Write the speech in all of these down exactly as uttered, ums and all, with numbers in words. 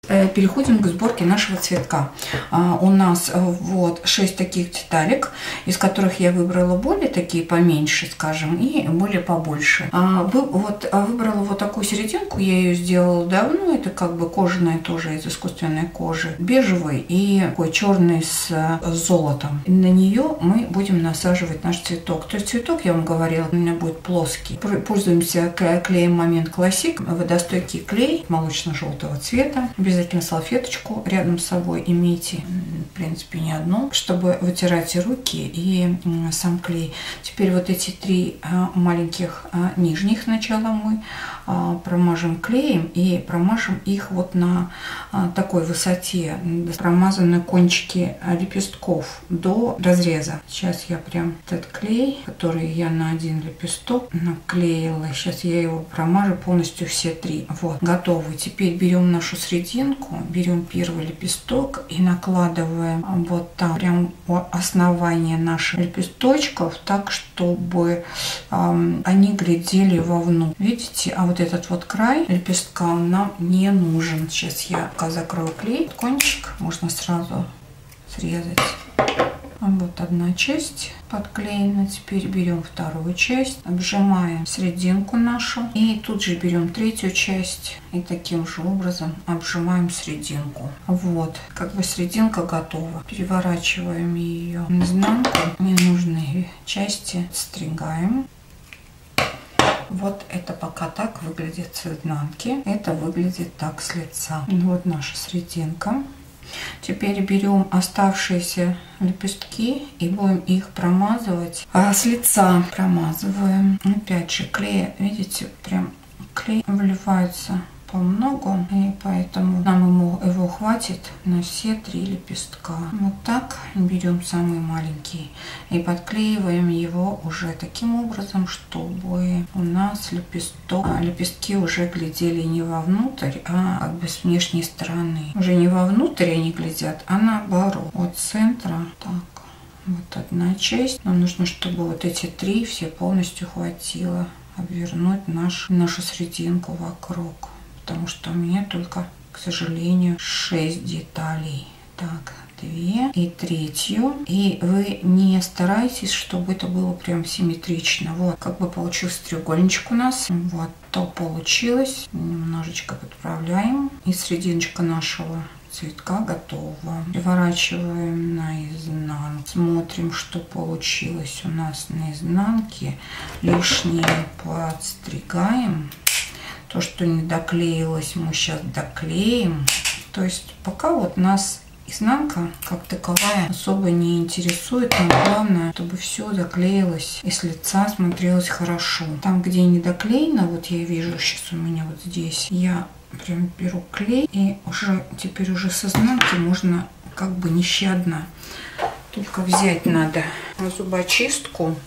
Переходим к сборке нашего цветка. У нас вот шесть таких деталек, из которых я выбрала более такие поменьше, скажем, и более побольше. Вот выбрала вот такую серединку, я ее сделала давно. Это как бы кожаная тоже из искусственной кожи, бежевый и такой черный с золотом. На нее мы будем насаживать наш цветок. То есть цветок, я вам говорила, у меня будет плоский. Пользуемся клеем Момент Классик, водостойкий клей молочно-желтого цвета. Обязательно салфеточку рядом с собой имейте, в принципе, не одну, чтобы вытирать руки и сам клей. Теперь вот эти три маленьких нижних сначала мы промажем клеем и промажем их вот на такой высоте, промазаны кончики лепестков до разреза. Сейчас я прям этот клей, который я на один лепесток наклеила, сейчас я его промажу полностью все три. Вот, готовы. Теперь берем нашу срединку, берем первый лепесток и накладываем вот там прям у основания наших лепесточков, так чтобы эм, они глядели вовнутрь. Видите, а вот этот вот край лепестка нам не нужен. Сейчас я пока закрою клей, кончик можно сразу срезать. Вот одна часть подклеена. Теперь берем вторую часть, обжимаем серединку нашу и тут же берем третью часть и таким же образом обжимаем серединку. Вот, как бы серединка готова. Переворачиваем ее наизнанку, ненужные части стригаем. Вот это пока так выглядит с изнанки, это выглядит так с лица. Вот наша серединка. Теперь берем оставшиеся лепестки и будем их промазывать. А с лица промазываем. Опять же клей, видите, прям клей вливается помногу, и поэтому нам ему, его хватит на все три лепестка. Вот так берем самый маленький и подклеиваем его уже таким образом, чтобы у нас лепесток, а лепестки уже глядели не вовнутрь, а как бы с внешней стороны. Уже не вовнутрь они глядят, а наоборот. От центра так. Вот одна часть. Нам нужно, чтобы вот эти три все полностью хватило обвернуть наш, нашу серединку вокруг. Потому что у меня только, к сожалению, шесть деталей. Так, две и третью. И вы не старайтесь, чтобы это было прям симметрично. Вот, как бы получился треугольничек у нас. Вот, то получилось. Немножечко подправляем. И серединочка нашего цветка готова. Переворачиваем наизнанку. Смотрим, что получилось у нас на изнанке. Лишнее подстригаем. То, что не доклеилось, мы сейчас доклеим. То есть пока вот нас изнанка как таковая особо не интересует. Но главное, чтобы все доклеилось и с лица смотрелось хорошо. Там, где не доклеено, вот я вижу сейчас у меня вот здесь, я прям беру клей и уже теперь уже с изнанки можно как бы нещадно. Только взять надо зубочистку,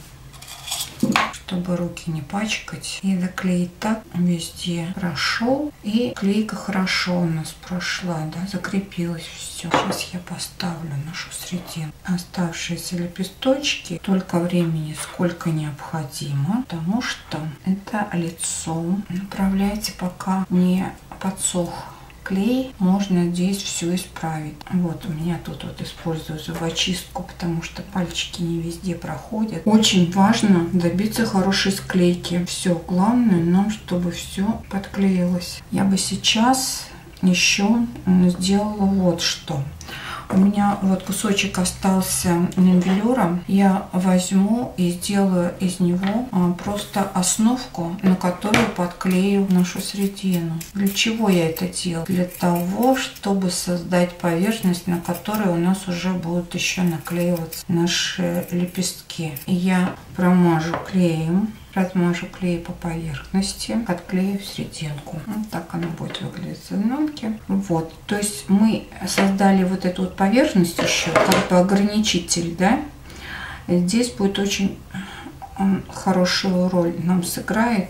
чтобы руки не пачкать, и доклеить так везде прошел, и клейка хорошо у нас прошла, да, закрепилось все. Сейчас я поставлю нашу середину. Оставшиеся лепесточки только времени сколько необходимо, потому что это лицо. Направляйте, пока не подсох клей, можно здесь все исправить. Вот у меня тут вот использую зубочистку, потому что пальчики не везде проходят. Очень важно добиться хорошей склейки. Все, главное нам, чтобы все подклеилось. Я бы сейчас еще сделала вот что. У меня вот кусочек остался нивелюра. Я возьму и сделаю из него просто основку, на которую подклею нашу середину. Для чего я это делаю? Для того, чтобы создать поверхность, на которой у нас уже будут еще наклеиваться наши лепестки. Я промажу клеем. Размажу клей по поверхности, отклею в серединку. Вот так она будет выглядеть с изнанки. Вот, то есть мы создали вот эту вот поверхность еще, как бы ограничитель, да. Здесь будет очень хорошую роль нам сыграет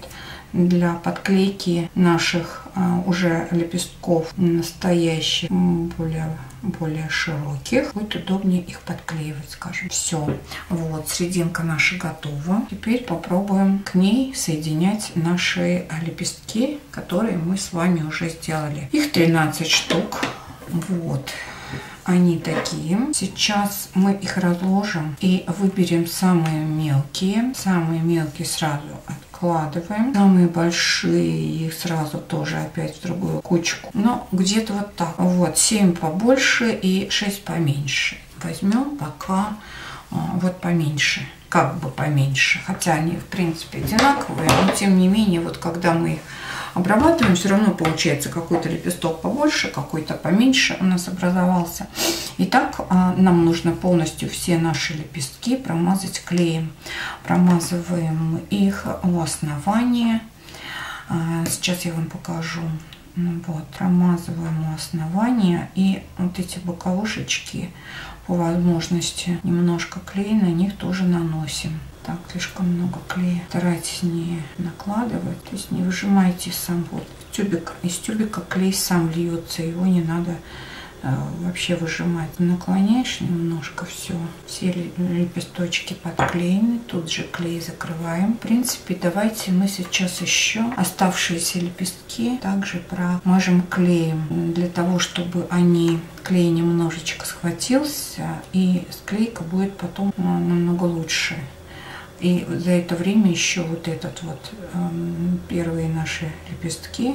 для подклейки наших а, уже лепестков настоящих, более, более широких, будет удобнее их подклеивать, скажем. Все, вот, серединка наша готова. Теперь попробуем к ней соединять наши лепестки, которые мы с вами уже сделали. Их тринадцать штук. Вот. Они такие. Сейчас мы их разложим и выберем самые мелкие. Самые мелкие сразу откладываем. Самые большие их сразу тоже опять в другую кучку. Но где-то вот так. Вот семь побольше и шесть поменьше. Возьмем пока вот поменьше. Как бы поменьше. Хотя они в принципе одинаковые. Но тем не менее, вот когда мы их обрабатываем, все равно получается какой-то лепесток побольше, какой-то поменьше у нас образовался. Итак, нам нужно полностью все наши лепестки промазать клеем. Промазываем их у основания. Сейчас я вам покажу. Вот, промазываем у основания, и вот эти боковушечки по возможности немножко клея на них тоже наносим. Так, слишком много клея старайтесь не накладывать, то есть не выжимайте сам вот тюбик. Из тюбика клей сам льется, его не надо э, вообще выжимать. Наклоняешь немножко, все, все лепесточки подклеены, тут же клей закрываем. В принципе, давайте мы сейчас еще оставшиеся лепестки также промажем клеем, для того, чтобы они клей немножечко схватился, и склейка будет потом намного лучше. И за это время еще вот этот вот э, первые наши лепестки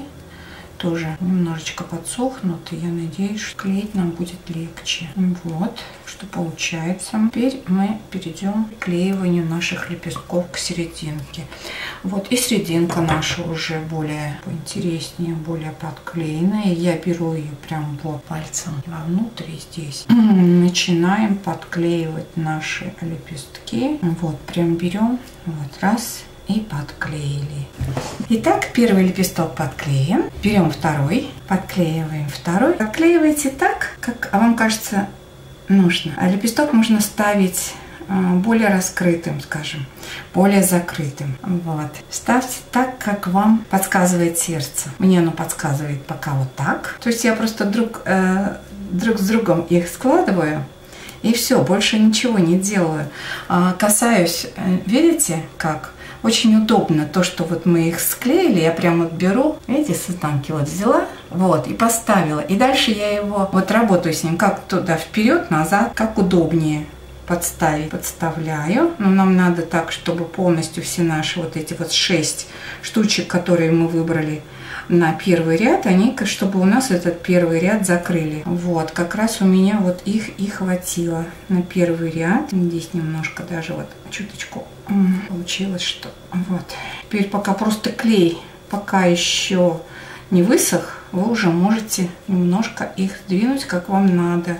тоже немножечко подсохнут, и я надеюсь, что клеить нам будет легче. Вот, что получается. Теперь мы перейдем к клеиванию наших лепестков к серединке. Вот, и серединка наша уже более интереснее, более подклеенная. Я беру ее прям вот пальцем вовнутрь здесь. Начинаем подклеивать наши лепестки. Вот, прям берем, вот, раз, и подклеили. Итак, первый лепесток подклеен. Берем второй, подклеиваем второй. Подклеивайте так, как вам кажется нужно. А лепесток можно ставить более раскрытым, скажем, более закрытым. Вот. Ставьте так, как вам подсказывает сердце. Мне оно подсказывает пока вот так. То есть я просто друг, э, друг с другом их складываю. И все, больше ничего не делаю. А, касаюсь, видите, как? Очень удобно то, что вот мы их склеили, я прям вот беру, видите, с изнанки вот взяла, вот, и поставила. И дальше я его вот работаю с ним, как туда вперед, назад, как удобнее подставить. Подставляю, но нам надо так, чтобы полностью все наши вот эти вот шесть штучек, которые мы выбрали на первый ряд, они, чтобы у нас этот первый ряд закрыли. Вот, как раз у меня вот их и хватило на первый ряд. Здесь немножко даже вот чуточку получилось, что вот. Теперь пока просто клей пока еще не высох, вы уже можете немножко их сдвинуть, как вам надо.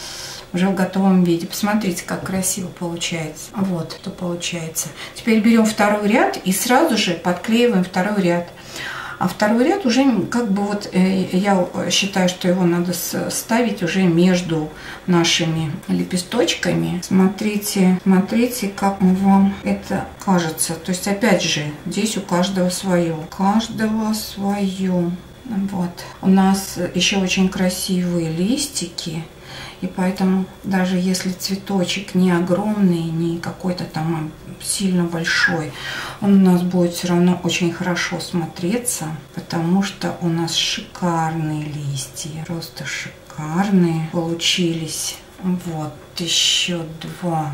Уже в готовом виде. Посмотрите, как красиво получается. Вот, что получается. Теперь берем второй ряд и сразу же подклеиваем второй ряд. А второй ряд уже как бы вот э, я считаю, что его надо ставить уже между нашими лепесточками. Смотрите, смотрите, как вам это кажется. То есть опять же, здесь у каждого свое. У каждого свое. Вот. У нас еще очень красивые листики. И поэтому даже если цветочек не огромный, не какой-то там сильно большой, он у нас будет все равно очень хорошо смотреться, потому что у нас шикарные листья, просто шикарные получились. Вот еще два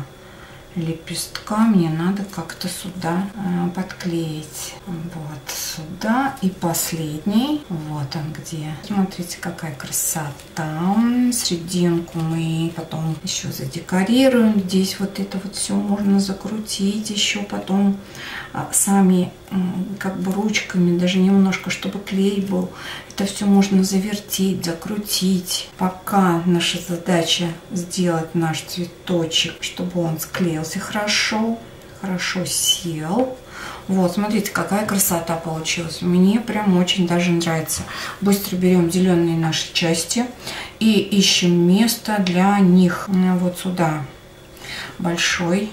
лепестка мне надо как-то сюда э, подклеить. Вот сюда. И последний. Вот он где. Смотрите, какая красота. Серединку мы потом еще задекорируем. Здесь вот это вот все можно закрутить еще потом э, сами э, как бы ручками, даже немножко, чтобы клей был. Это все можно завертеть, закрутить. Пока наша задача сделать наш цветочек, чтобы он склеился хорошо, хорошо сел. Вот, смотрите, какая красота получилась. Мне прям очень даже нравится. Быстро берем зеленые наши части и ищем место для них. Вот сюда большой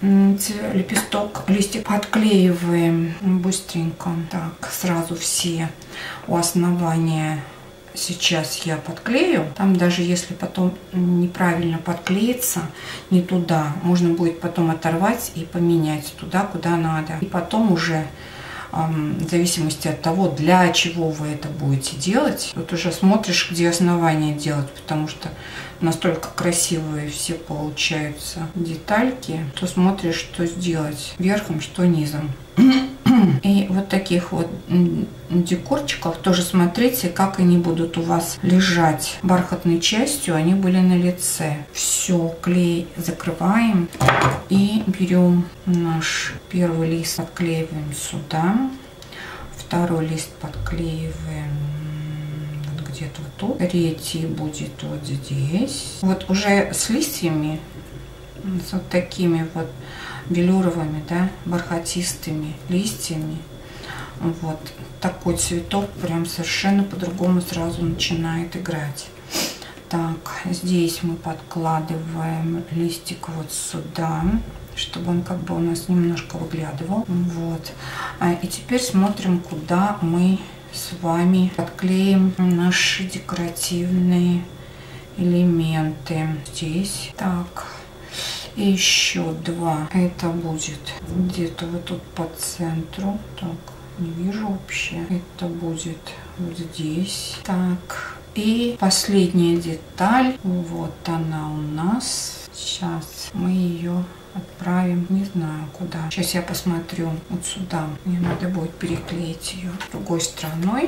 лепесток, листик подклеиваем быстренько. Так, сразу все у основания сейчас я подклею. Там даже если потом неправильно подклеится, не туда, можно будет потом оторвать и поменять туда, куда надо. И потом уже в зависимости от того, для чего вы это будете делать, тут уже смотришь, где основание делать, потому что настолько красивые все получаются детальки, то смотришь, что сделать верхом, что низом. И вот таких вот декорчиков тоже смотрите, как они будут у вас лежать бархатной частью, они были на лице. Все, клей закрываем и берем наш первый лист, подклеиваем сюда, второй лист подклеиваем вот где-то вот тут, третий будет вот здесь. Вот уже с листьями, с вот такими вот велюровыми, да, бархатистыми листьями. Вот такой цветок прям совершенно по-другому сразу начинает играть. Так, здесь мы подкладываем листик вот сюда, чтобы он как бы у нас немножко выглядывал. Вот. И теперь смотрим, куда мы с вами подклеим наши декоративные элементы. Здесь. Так. И еще два. Это будет где-то вот тут по центру. Так, не вижу вообще. Это будет вот здесь. Так. И последняя деталь. Вот она у нас. Сейчас мы ее отправим, не знаю куда. Сейчас я посмотрю вот сюда. Мне надо будет переклеить ее другой стороной.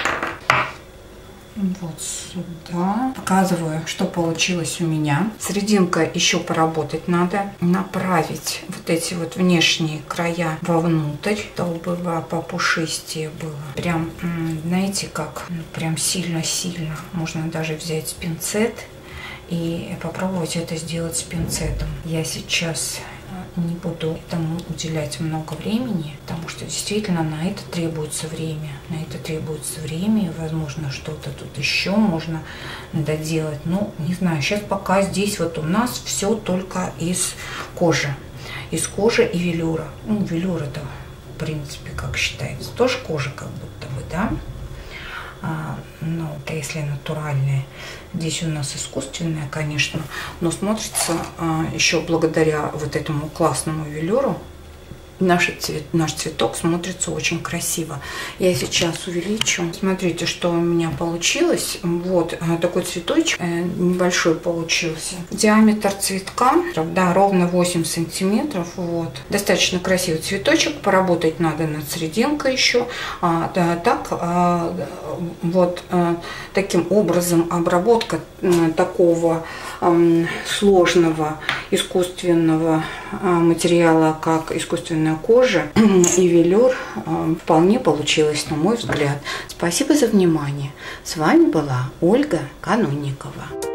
Вот сюда. Показываю, что получилось у меня. Серединка еще поработать надо. Направить вот эти вот внешние края вовнутрь, чтобы попушистее было. Прям, знаете, как прям сильно-сильно. Можно даже взять пинцет и попробовать это сделать с пинцетом. Я сейчас не буду этому уделять много времени, потому что действительно на это требуется время. На это требуется время, и, возможно, что-то тут еще можно доделать. Ну, не знаю, сейчас пока здесь вот у нас все только из кожи. Из кожи и велюра. Ну, велюр это, в принципе, как считается, тоже кожа как будто бы, да? А, ну, это если натуральные. Здесь у нас искусственная, конечно, но смотрится а, еще благодаря вот этому классному велюру наш, цвет, наш цветок смотрится очень красиво. Я сейчас увеличу. Смотрите, что у меня получилось. Вот такой цветочек небольшой получился. Диаметр цветка, да, ровно восемь сантиметров. Вот. Достаточно красивый цветочек. Поработать надо над серединкой еще. А, да, так, а, вот а, таким образом обработка а, такого а, сложного искусственного а, материала, как искусственная кожа и велюр, а, вполне получилось, на мой взгляд. Спасибо за внимание. С вами была Ольга Канунникова.